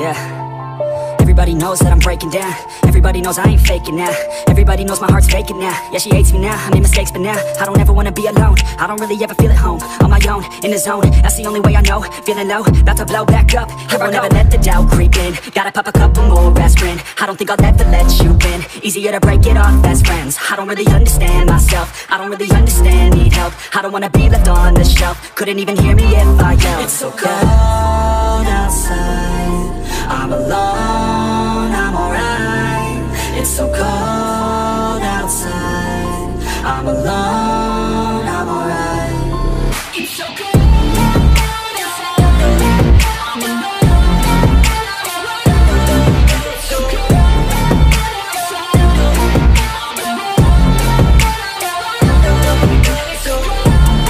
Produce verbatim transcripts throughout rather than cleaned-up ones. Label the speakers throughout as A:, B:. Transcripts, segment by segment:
A: Yeah. Everybody knows that I'm breaking down. Everybody knows I ain't faking now. Everybody knows my heart's vacant now. Yeah, she hates me now, I made mistakes but now I don't ever wanna be alone. I don't really ever feel at home. On my own, in the zone, that's the only way I know. Feeling low, about to blow back up. Here I never let the doubt creep in. Gotta pop a couple more aspirin. I don't think I'll ever let you in. Easier to break it off as friends. I don't really understand myself. I don't really understand, need help. I don't wanna be left on the shelf. Couldn't even hear me if I yelled. It's so cold outside, I'm alone, I'm alright. It's so cold outside, I'm alone, I'm alright. It's so cold outside, I'm alone. It's so cold outside, I'm alone. It's so cold.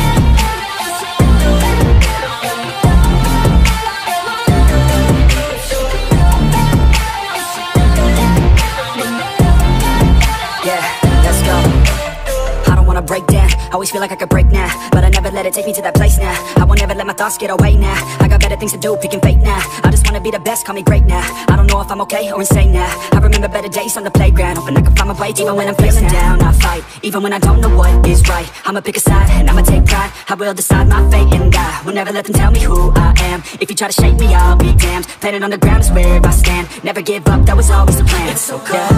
A: Break down, always feel like I could break now, but I never let it take me to that place now. I won't ever let my thoughts get away now. I got better things to do, picking fate now. I just wanna be the best, call me great now. I don't know if I'm okay or insane now. I remember better days on the playground, hoping I can find my way. Even when I'm feeling down, I fight. Even when I don't know what is right, I'ma pick a side and I'ma take pride. I will decide my fate and I will never let them tell me who I am. If you try to shake me, I'll be damned. Planet on the ground is where I stand. Never give up, that was always the plan. It's so cold. Yeah.